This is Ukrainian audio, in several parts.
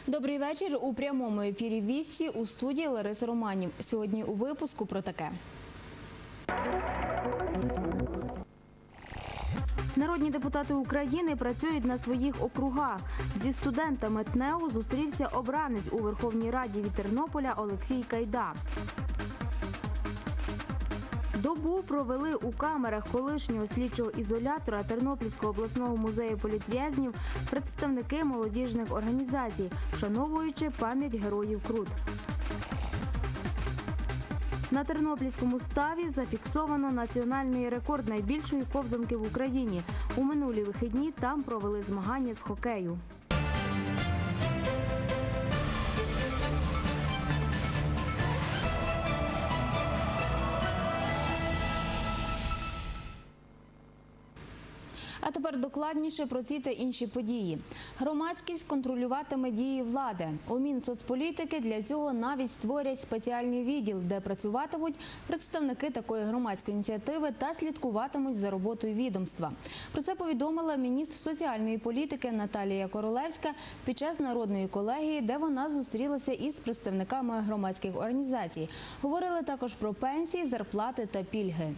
Добрий вечір. У прямому ефірі «Вісті» у студії Лариса Романів. Сьогодні у випуску про таке. Народні депутати України працюють на своїх округах. Зі студентами ТНЕУ зустрівся обранець у Верховній Раді від Тернополя Олексій Кайда. Добу провели у камерах колишнього слідчого ізолятора Тернопільського обласного музею політв'язнів представники молодіжних організацій, вшановуючи пам'ять героїв Крут. На тернопільському ставі зафіксовано національний рекорд найбільшої ковзанки в Україні. У минулі вихідні там провели змагання з хокею. А тепер докладніше про ці та інші події. Громадськість контролюватиме дії влади. У Мінсоцполітики для цього навіть створять спеціальний відділ, де працюватимуть представники такої громадської ініціативи та слідкуватимуть за роботою відомства. Про це повідомила міністр соціальної політики Наталія Королевська під час народної колегії, де вона зустрілася із представниками громадських організацій. Говорили також про пенсії, зарплати та пільги.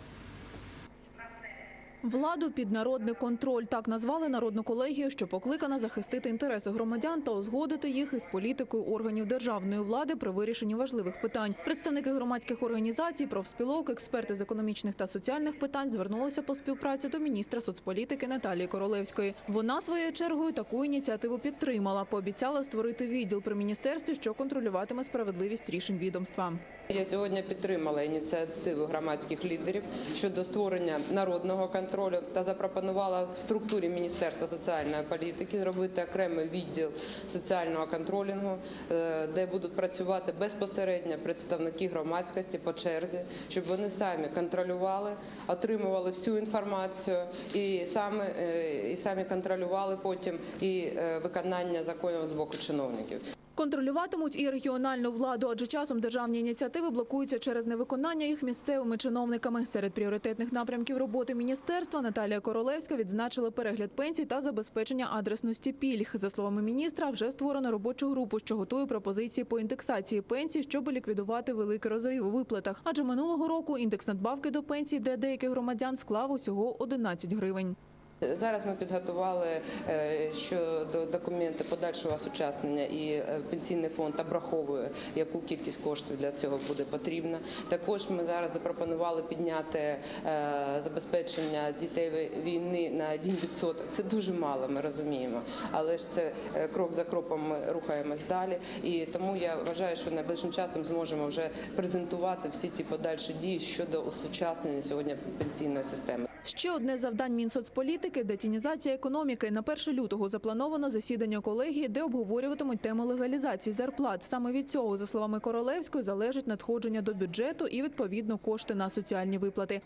Владу під народний контроль – так назвали народну колегію, що покликана захистити інтереси громадян та узгодити їх із політикою органів державної влади при вирішенні важливих питань. Представники громадських організацій, профспілок, експерти з економічних та соціальних питань звернулися по співпраці до міністра соцполітики Наталії Королевської. Вона своєю чергою таку ініціативу підтримала, пообіцяла створити відділ при міністерстві, що контролюватиме справедливість рішень відомства. Я сьогодні підтримала ініціативу громадських лідерів щодо створення народного контролю та запропонувала в структурі Міністерства соціальної політики зробити окремий відділ соціального контролінгу, де будуть працювати безпосередньо представники громадськості по черзі, щоб вони самі контролювали, отримували всю інформацію і самі контролювали потім і виконання законів з боку чиновників. Контролюватимуть і регіональну владу, адже часом державні ініціативи блокуються через невиконання їх місцевими чиновниками. Серед пріоритетних напрямків роботи міністерства Наталія Королевська відзначила перегляд пенсій та забезпечення адресності пільг. За словами міністра, вже створено робочу групу, що готує пропозиції по індексації пенсій, щоб ліквідувати великий розрив у виплатах. Адже минулого року індекс надбавки до пенсій для деяких громадян склав усього 11 гривень. Зараз ми підготували щодо документів подальшого осучаснення і пенсійний фонд обраховує, яку кількість коштів для цього буде потрібна. Також ми зараз запропонували підняти забезпечення дітей війни на 1%. Це дуже мало, ми розуміємо, але ж це крок за кроком ми рухаємось далі. І тому я вважаю, що найближчим часом зможемо вже презентувати всі ті подальші дії щодо осучаснення сьогодні пенсійної системи. Ще одне завдань Мінсоцполітики – детінізація економіки. На 1 лютого заплановано засідання колегії, де обговорюватимуть тему легалізації зарплат. Саме від цього, за словами Королевської, залежить надходження до бюджету і, відповідно, кошти на соціальні виплати.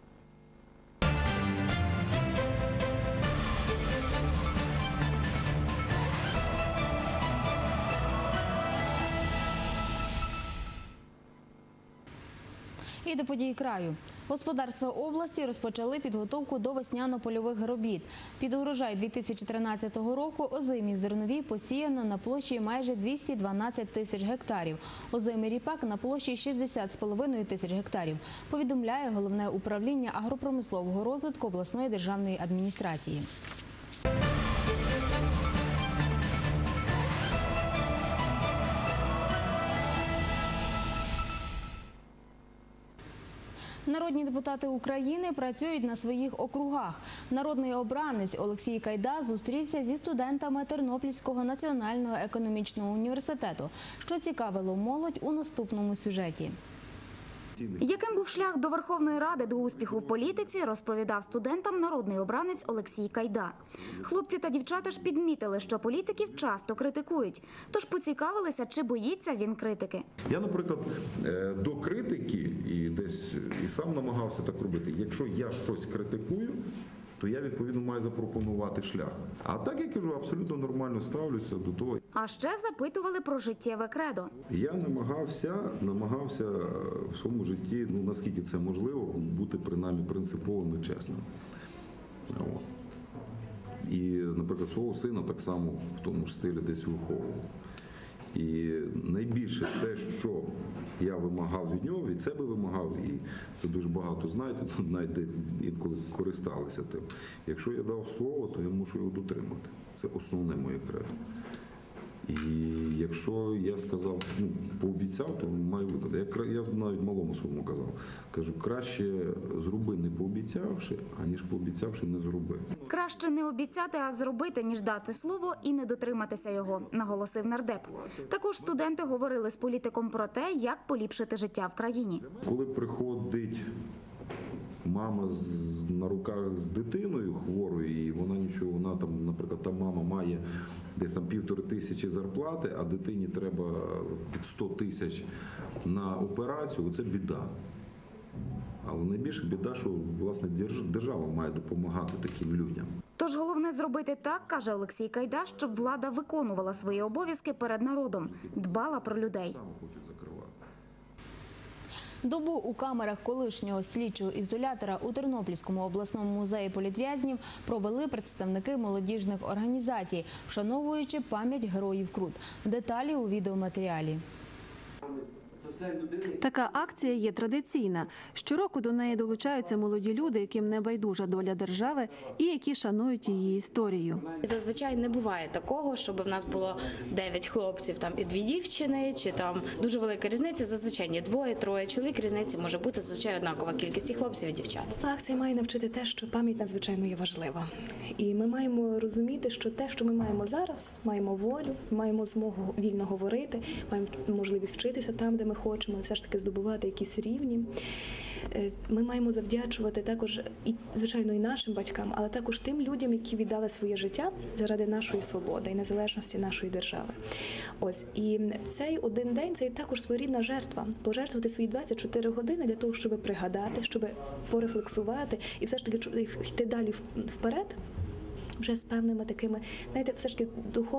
І до подій краю. Господарства області розпочали підготовку до весняно-польових робіт. Під урожай 2013 року озимі зернові посіяно на площі майже 212 тисяч гектарів. Озимий ріпак на площі 60,5 тисяч гектарів, повідомляє Головне управління агропромислового розвитку обласної державної адміністрації. Народні депутати України працюють на своїх округах. Народний обранець Олексій Кайда зустрівся зі студентами Тернопільського національного економічного університету. Що цікавило молодь у наступному сюжеті. Яким був шлях до Верховної Ради до успіху в політиці, розповідав студентам народний обранець Олексій Кайда. Хлопці та дівчата ж підмітили, що політиків часто критикують. Тож поцікавилися, чи боїться він критики. Я, наприклад, до критики і десь і сам намагався так робити. Якщо я щось критикую, то я, відповідно, маю запропонувати шлях. А так, я кажу, абсолютно нормально ставлюся до того. А ще запитували про життєве кредо. Я намагався в своєму житті, наскільки це можливо, бути принаймні принциповим і чесним. І, наприклад, свого сина так само в тому ж стилі десь виховував. І найбільше те, що я вимагав від нього, від себе вимагав, і це дуже багато знаєте, тут навіть інколи користалися тим. Якщо я дав слово, то я мушу його дотримати. Це основне моє кредо. І якщо я сказав, пообіцяв, то маю виконати. Я навіть малому своєму казав. Кажу, краще зроби не пообіцявши, аніж пообіцявши не зроби. Краще не обіцяти, а зробити, ніж дати слово і не дотриматися його, наголосив нардеп. Також студенти говорили з політиком про те, як поліпшити життя в країні. Коли приходить мама на руках з дитиною хворою, і вона нічого, вона там, наприклад, та мама має десь там 1500 зарплати, а дитині треба під 100 тисяч на операцію, це біда. Але найбільше біда, що власне держава має допомагати таким людям. Тож головне зробити так, каже Олексій Кайда, щоб влада виконувала свої обов'язки перед народом, дбала про людей. Добу у камерах колишнього слідчого ізолятора у Тернопільському обласному музеї політв'язнів провели представники молодіжних організацій, вшановуючи пам'ять героїв Крут. Деталі у відеоматеріалі. Така акція є традиційна. Щороку до неї долучаються молоді люди, яким не байдужа доля держави і які шанують її історію. Зазвичай не буває такого, щоб в нас було 9 хлопців там і 2 дівчини, чи там дуже велика різниця. Зазвичай ні 2-3 чоловік, різниці може бути зазвичай однакова кількість і хлопців, і дівчат. Акція має навчити те, що пам'ять надзвичайно є важлива. І ми маємо розуміти, що те, що ми маємо зараз, маємо волю, маємо змогу вільно говорити, маємо можливість вчитися там, де ми хочемо, все ж таки здобувати якісь рівні. Ми маємо завдячувати також, і, звичайно, і нашим батькам, але також тим людям, які віддали своє життя заради нашої свободи і незалежності нашої держави. Ось, і цей один день – це також своєрідна жертва. Пожертвувати свої 24 години для того, щоб пригадати, щоб порефлексувати і все ж таки йти далі вперед, вже з певними такими, знаєте, все ж таки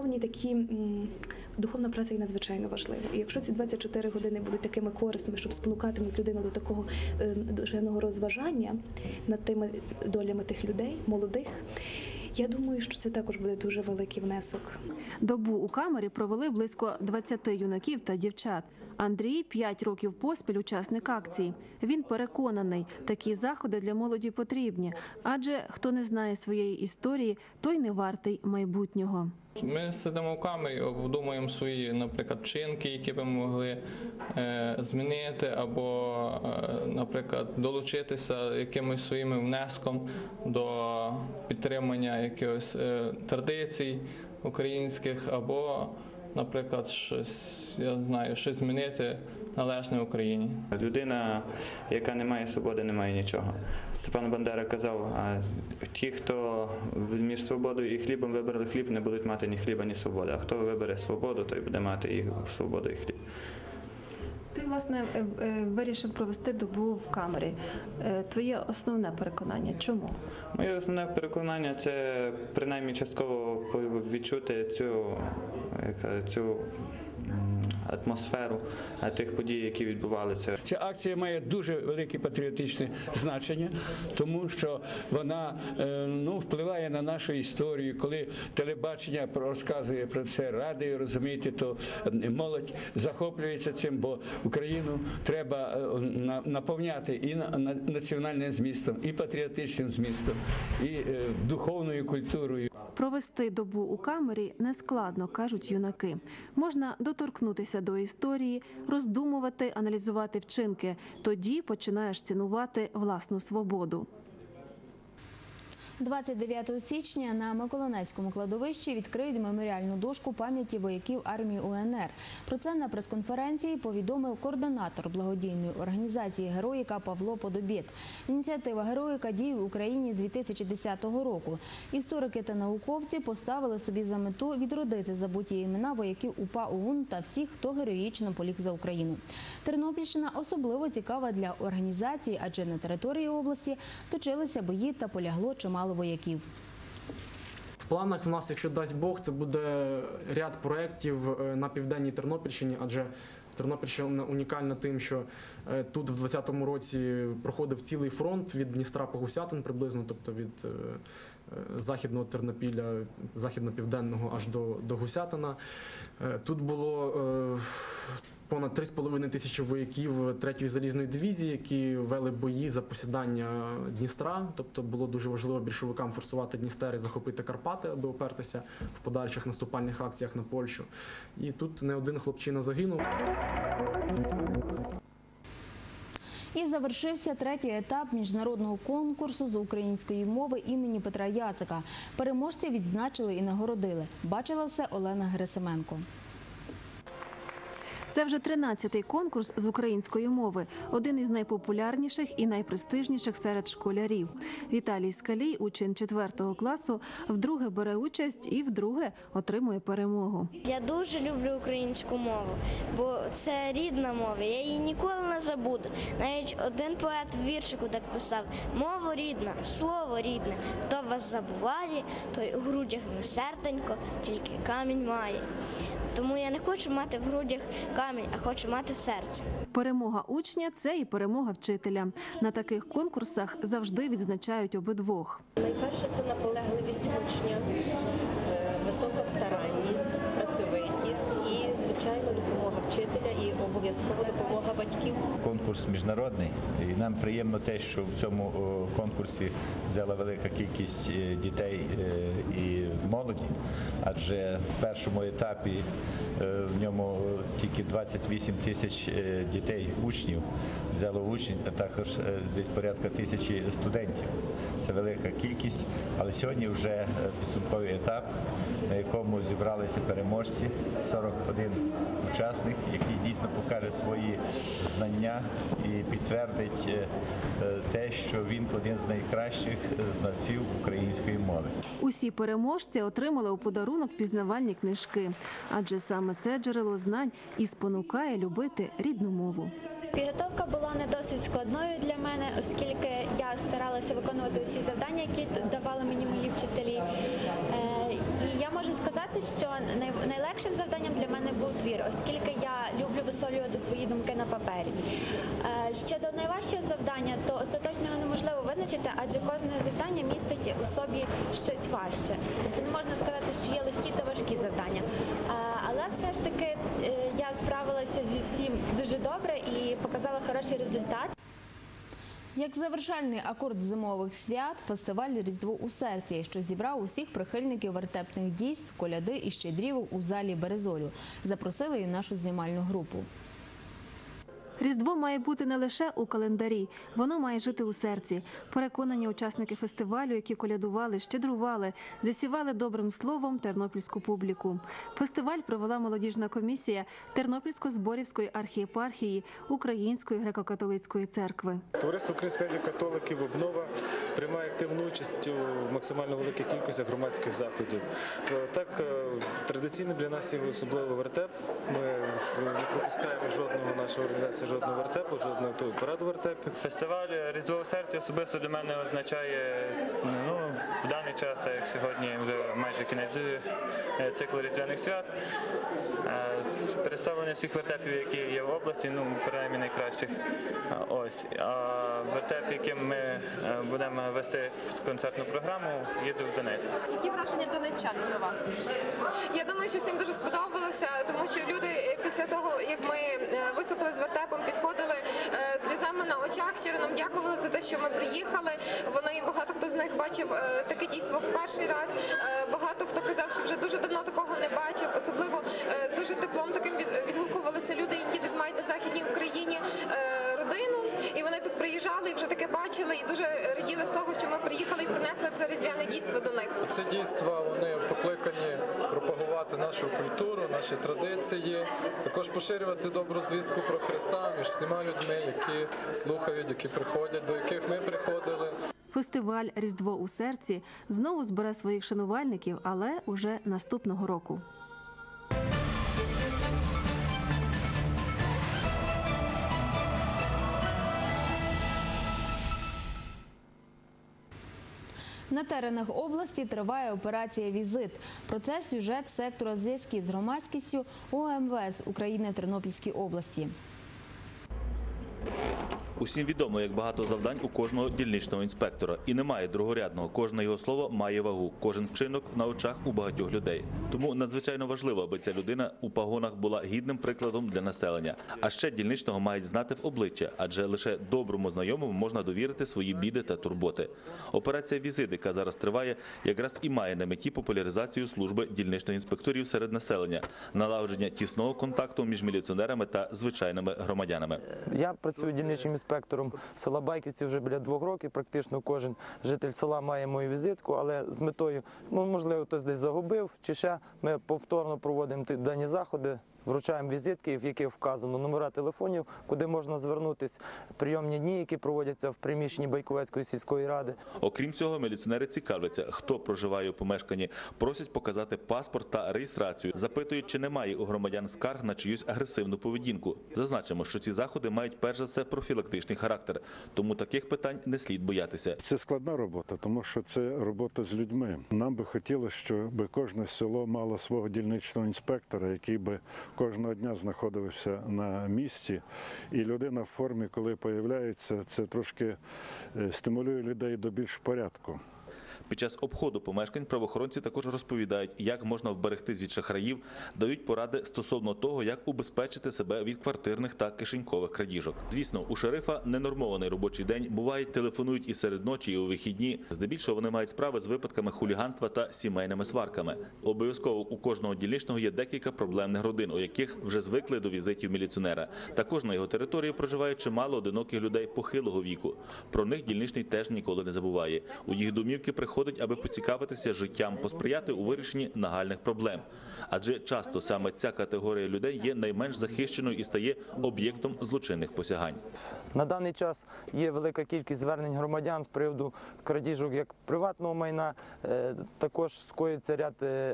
духовна праця є надзвичайно важлива. І якщо ці 24 години будуть такими корисними, щоб спонукатимуть людину до такого душевного розважання над тими долями тих людей, молодих, я думаю, що це також буде дуже великий внесок. Добу у камері провели близько 20 юнаків та дівчат. Андрій 5 років поспіль учасник акції. Він переконаний, такі заходи для молоді потрібні, адже хто не знає своєї історії, той не вартий майбутнього. Ми сидимо в камері, обдумуємо свої, наприклад, вчинки, які б ми могли змінити, або, наприклад, долучитися якимось своїм внеском до підтримання якихось традицій українських, або, наприклад, щось змінити належне Україні. Людина, яка не має свободи, не має нічого. Степан Бандера казав, ті, хто між свободою і хлібом вибрали хліб, не будуть мати ні хліба, ні свободи. А хто вибере свободу, той буде мати і свободу, і хліб. Ти, власне, вирішив провести добу в камері. Твоє основне переконання – чому? Моє основне переконання – це принаймні частково відчути цю атмосферу тих подій, які відбувалися. Ця акція має дуже велике патріотичне значення, тому що вона впливає на нашу історію. Коли телебачення розказує про це, радіо, розумієте, то молодь захоплюється цим, бо Україну треба наповняти і національним змістом, і патріотичним змістом, і духовною культурою. Провести добу у камері нескладно, кажуть юнаки. Можна доторкнутися до історії, роздумувати, аналізувати вчинки. Тоді починаєш цінувати власну свободу. 29 січня на Миколинецькому кладовищі відкриють меморіальну дошку пам'яті вояків армії УНР. Про це на прес-конференції повідомив координатор благодійної організації «Героїка» Павло Подобєд. Ініціатива «Героїка» діє в Україні з 2010 року. Історики та науковці поставили собі за мету відродити забуті імена вояків УПА ОУН та всіх, хто героїчно поліг за Україну. Тернопільщина особливо цікава для організації, адже на території області точилися бої та полягло чимало вояків. В планах в нас, якщо дасть Бог, це буде ряд проєктів на південній Тернопільщині, адже Тернопільщина унікальна тим, що тут в 2020 році проходив цілий фронт від Дністра по Гусятин приблизно, тобто від західного Тернопіля, західно-південного аж до Гусятина. Тут було понад 3,5 тисячі вояків 3-ї залізної дивізії, які вели бої за посідання Дністра. Тобто було дуже важливо більшовикам форсувати Дністер і захопити Карпати, аби опертися в подальших наступальних акціях на Польщу. І тут не один хлопчина загинув. І завершився 3-й етап міжнародного конкурсу з української мови імені Петра Яцика. Переможців відзначили і нагородили. Бачила все Олена Герасименко. Це вже 13-й конкурс з української мови, один із найпопулярніших і найпрестижніших серед школярів. Віталій Скалій, учень 4-го класу, вдруге бере участь і вдруге отримує перемогу. Я дуже люблю українську мову, бо це рідна мова, я її ніколи не забуду. Навіть один поет в віршику так писав: «Мова рідна, слово рідне, хто вас забуває, той у грудях не серденько, тільки камінь має». Тому я не хочу мати в грудях камінь, а хочу мати серце. Перемога учня – це і перемога вчителя. На таких конкурсах завжди відзначають обидвох. Найперше – це наполегливість учня, висока старанність, працьовитість і, звичайно, допомога вчителя і обов'язково допомога батьків. Конкурс міжнародний, і нам приємно те, що в цьому конкурсі взяла велика кількість дітей і молоді, адже в першому етапі в ньому тільки 28 тисяч дітей, учнів взяло участь, а також десь порядка 1000 студентів. Це велика кількість, але сьогодні вже підсумковий етап, на якому зібралися переможці, 41 учасник, який дійсно покаже свої знання і підтвердить те, що він один з найкращих знавців української мови. Усі переможці отримали у подарунок пізнавальні книжки, адже саме це джерело знань і спонукає любити рідну мову. Підготовка була не досить складною для мене, оскільки я старалася виконувати усі завдання, які давали мені мої вчителі. І я можу сказати, що найлегшим завданням для мене був твір, оскільки я люблю висловлювати свої думки на папері. Щодо найважчого завдання, то остаточно його неможливо визначити, адже кожне завдання містить у собі щось важче. Тобто не можна сказати, що є легкі та важкі завдання. Але все ж таки я справилася зі всім дуже добре і показала хороший результат. Як завершальний акорд зимових свят – фестиваль «Різдво у серці», що зібрав усіх прихильників вертепних дійств, коляди і щедрівок у залі «Березолю». Запросили і нашу знімальну групу. Різдво має бути не лише у календарі, воно має жити у серці. Переконані учасники фестивалю, які колядували, щедрували, засівали добрим словом тернопільську публіку. Фестиваль провела молодіжна комісія Тернопільсько-Зборівської архієпархії Української греко-католицької церкви. Товариство українських католиків «Обнова» приймає активну участь у максимально великих кількостях громадських заходів. Так, традиційно для нас є особливо вертеп. Ми не пропускаємо жодного нашої організації, жодного вертепу, жодного параду вертепів. Фестиваль «Різдво у серці» особисто для мене означає, в даний час, так як сьогодні вже майже кінець циклу різдвяних свят, представлення всіх вертепів, які є в області, принаймні найкращих. Ось. А вертеп, яким ми будемо вести концертну програму, їздив в Донецьк. Які враження донеччан про вас? Я думаю, що всім дуже сподобалося, тому що люди після того, як ми виступили з вертепом, підходили сльозами на очах, щиро нам дякували за те, що ми приїхали. Вони, багато хто з них бачив таке дійство в перший раз, багато хто казав, що вже дуже давно такого не бачив, особливо дуже теплом таким відгукувалися люди, які десь мають на Західній Україні родину, і вони тут приїжджали і вже таке бачили, і дуже раділи з того, що ми приїхали і принесли це різдвяне дійство до них. Ці дійства, вони покликані пропагувати нашу культуру, наші традиції, також поширювати добру звістку про Христа між всіма людьми, які слухають, які приходять, до яких ми приходили. Фестиваль «Різдво у серці» знову збере своїх шанувальників, але уже наступного року. На теренах області триває операція «Візит». Про це сюжет сектора зв'язків з громадськістю УМВС України Тернопільській області. Усім відомо, як багато завдань у кожного дільничного інспектора. І немає другорядного. Кожне його слово має вагу. Кожен вчинок на очах у багатьох людей. Тому надзвичайно важливо, аби ця людина у погонах була гідним прикладом для населення. А ще дільничного мають знати в обличчя, адже лише доброму знайомому можна довірити свої біди та турботи. Операція «Візит», яка зараз триває, якраз і має на меті популяризацію служби дільничних інспекторів серед населення, налагодження тісного контакту між міліціонерами та звичайними громадянами. Я працюю дільничним інспектором села Байківці вже біля 2 років. Практично кожен житель села має мою візитку, але з метою, можливо, хтось десь загубив, чи ще ми повторно проводимо дані заходи. Вручаємо візитки, в яких вказано номера телефонів, куди можна звернутися, прийомні дні, які проводяться в приміщенні Байковецької сільської ради. Окрім цього, міліціонери цікавляться, хто проживає у помешканні, просять показати паспорт та реєстрацію, запитують, чи немає у громадян скарг на чиюсь агресивну поведінку. Зазначимо, що ці заходи мають перш за все профілактичний характер, тому таких питань не слід боятися. Це складна робота, тому що це робота з людьми. Нам би хотілося, щоб кожне село мало свого дільничного інспектора, який би кожного дня знаходився на місці, і людина в формі, коли з'являється, це трошки стимулює людей до більш порядку. Під час обходу помешкань правоохоронці також розповідають, як можна вберегтись від шахраїв, дають поради стосовно того, як убезпечити себе від квартирних та кишенькових крадіжок. Звісно, у шерифа ненормований робочий день, бувають, телефонують і серед ночі, і у вихідні. Здебільшого вони мають справи з випадками хуліганства та сімейними сварками. Обов'язково у кожного дільничного є декілька проблемних родин, у яких вже звикли до візитів міліціонера. Також на його території проживає чимало одиноких людей похилого віку. Про них дільничний теж ніколи не забуває. У їх домівки приходить, аби поцікавитися життям, посприяти у вирішенні нагальних проблем. Адже часто саме ця категорія людей є найменш захищеною і стає об'єктом злочинних посягань. На даний час є велика кількість звернень громадян з приводу крадіжок як приватного майна. Також скоюється ряд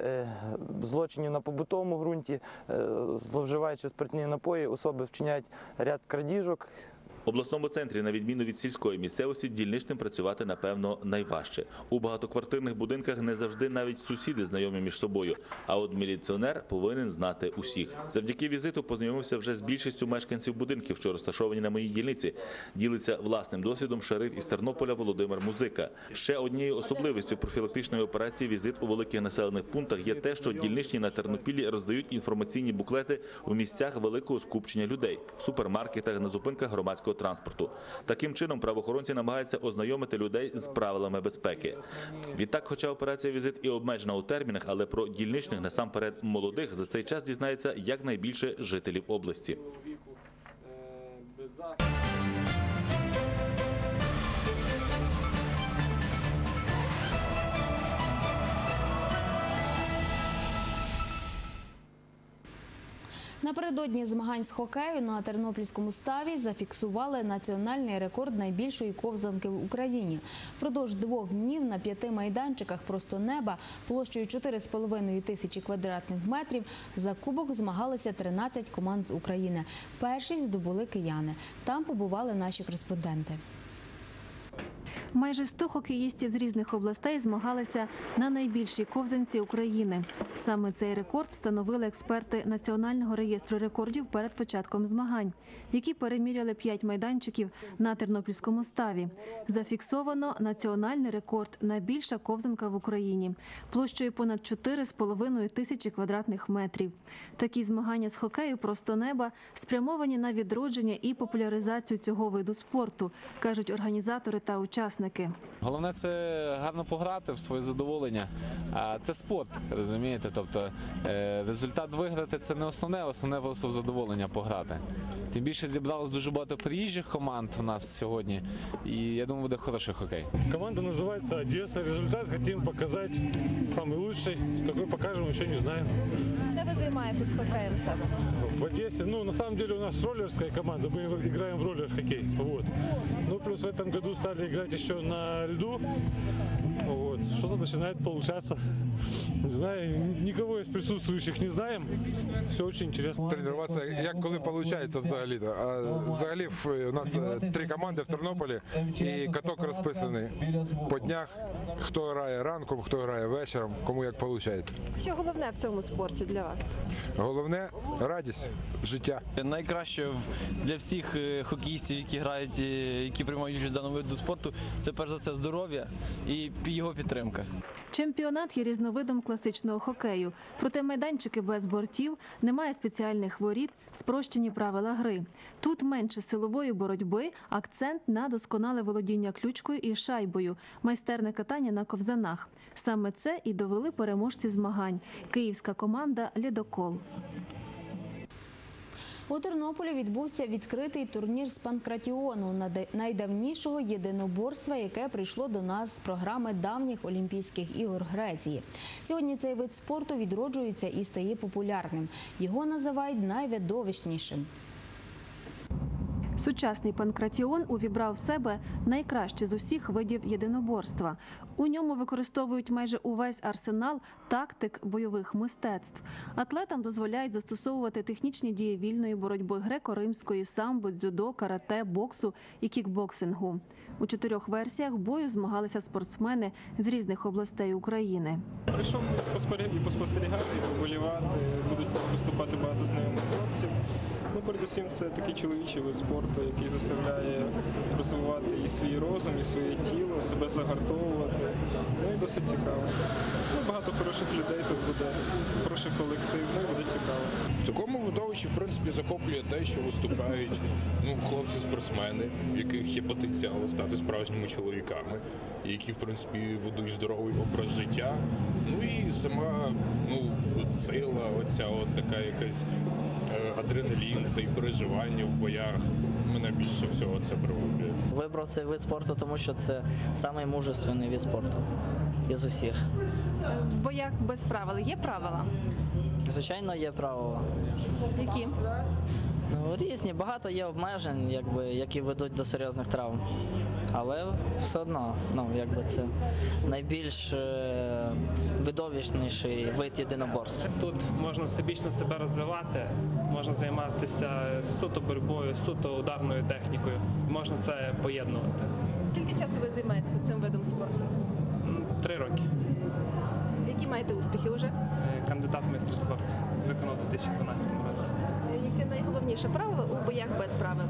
злочинів на побутовому ґрунті. Зловживаючи спиртні напої, особи вчиняють ряд крадіжок. В обласному центрі, на відміну від сільської місцевості, дільничним працювати, напевно, найважче. У багатоквартирних будинках не завжди навіть сусіди знайомі між собою, а от міліціонер повинен знати усіх. Завдяки візиту познайомився вже з більшістю мешканців будинків, що розташовані на моїй дільниці. Ділиться власним досвідом шериф із Тернополя Володимир Музика. Ще однією особливістю профілактичної операції «Візит» у великих населених пунктах є те, що дільничні на Тернопіллі роздають інформаційні буклети у місцях великого скупчення людей – в супермаркетах, на зупинках громадського транспорту. Таким чином, правоохоронці намагаються ознайомити людей з правилами безпеки. Відтак, хоча операція «Візит» і обмежена у термінах, але про дільничних, насамперед молодих, за цей час дізнається якнайбільше жителів області. Напередодні змагань з хокею на Тернопільському ставі зафіксували національний рекорд найбільшої ковзанки в Україні. Впродовж 2 днів на 5 майданчиках «Просто неба» площею 4,5 тисячі квадратних метрів за кубок змагалися 13 команд з України. Першість здобули кияни. Там побували наші кореспонденти. Майже 100 хокеїстів з різних областей змагалися на найбільшій ковзанці України. Саме цей рекорд встановили експерти Національного реєстру рекордів перед початком змагань, які переміряли 5 майданчиків на Тернопільському ставі. Зафіксовано національний рекорд – найбільша ковзанка в Україні, площею понад 4,5 тисячі квадратних метрів. Такі змагання з хокею «Просто неба» спрямовані на відродження і популяризацію цього виду спорту, кажуть організатори та учасники. Головне – це гарно пограти в своє задоволення. А це спорт, розумієте? Тобто результат виграти – це не основне, основне просто задоволення пограти. Тим більше зібралось дуже багато приїжджих команд у нас сьогодні, і я думаю, буде хороший хокей. Команда називається «Одеса». Результат хочемо показати найкращий. Який покажемо, ще не знаємо. Де ви займаєтесь хокеєм саме? В Одессе, на самом деле у нас роллерская команда, мы играем в роллер-хоккей. Вот. Ну, плюс в этом году стали играть еще еще на льду. Вот. Что-то начинает получаться. Не знаю, никого из присутствующих не знаем. Все очень интересно. Тренуватися, як коли виходить взагалі-то. А взагалі у нас 3 команди в Тернополі і каток розписаний по днях. Хто грає ранком, хто грає вечором, кому як виходить. Що головне в цьому спорті для вас? Головне – радість життя. Найкраще для всіх хокеїстів, які грають, які приймають участь в даному виду спорту, це перш за все здоров'я і його підтримка. Чемпіонат є різновидом класичного хокею. Проте майданчики без бортів, немає спеціальних воріт, спрощені правила гри. Тут менше силової боротьби, акцент на досконале володіння ключкою і шайбою, майстерне катання на ковзанах. Саме це і довели переможці змагань – київська команда «Ледокол». У Тернополі відбувся відкритий турнір з панкратіону, найдавнішого єдиноборства, яке прийшло до нас з програми давніх Олімпійських ігор Греції. Сьогодні цей вид спорту відроджується і стає популярним. Його називають найвидовищнішим. Сучасний панкратіон увібрав в себе найкраще з усіх видів єдиноборства. У ньому використовують майже увесь арсенал тактик бойових мистецтв. Атлетам дозволяють застосовувати технічні дії вільної боротьби греко-римської, самбо, дзюдо, карате, боксу і кікбоксингу. У 4 версіях бою змагалися спортсмени з різних областей України. Прийшов і поспостерігати, і поболівати, будуть виступати багато знайомих хлопців. Ну, передусім, це такий чоловічий вид спорту, який заставляє розвивати і свій розум, і своє тіло, себе загартовувати. Ну і досить цікаво. Ну, багато хороших людей тут буде, хороший колектив, ну і буде цікаво. В такому видовищі, в принципі, захоплює те, що виступають хлопці-спортсмени, в яких є потенціал стати справжніми чоловіками, які, в принципі, ведуть здоровий образ життя. Ну і сама сила, оця така якась адреналін, це і переживання в боях. Мене більше всього це приваблює. Вибрав цей вид спорту, тому що це наймужественний вид спорту із усіх. В боях без правил є правила? Звичайно, є правила. Які? Різні, багато є обмежень, які ведуть до серйозних травм. Але все одно, це найбільш видовищніший вид єдиноборств. Тут можна всебічно себе розвивати, можна займатися суто боротьбою, суто ударною технікою. Можна це поєднувати. Скільки часу ви займаєтеся цим видом спорту? 3 роки. Які маєте успіхи вже? Кандидат в майстри спорту. Виконав у 2012 році. Яке найголовніше правило у боях без правил?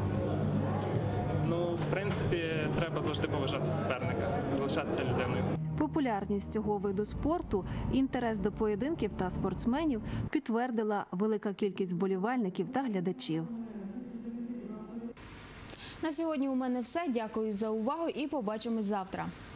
В принципі, треба завжди поважати суперника, залишатися людиною. Популярність цього виду спорту, інтерес до поєдинків та спортсменів підтвердила велика кількість вболівальників та глядачів. На сьогодні у мене все. Дякую за увагу і побачимось завтра.